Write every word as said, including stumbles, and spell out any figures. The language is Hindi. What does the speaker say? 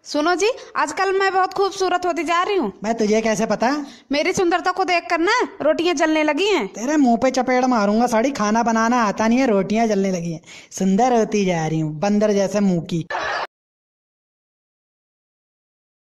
सुनो जी, आजकल मैं बहुत खूबसूरत होती जा रही हूँ। मैं तुझे कैसे पता? मेरी सुंदरता को देख कर ना रोटियां जलने लगी हैं। तेरे मुंह पे चपेड़ मारूंगा साड़ी। खाना बनाना आता नहीं है, रोटियां जलने लगी हैं। सुंदर होती जा रही हूँ, बंदर जैसे मुंह की।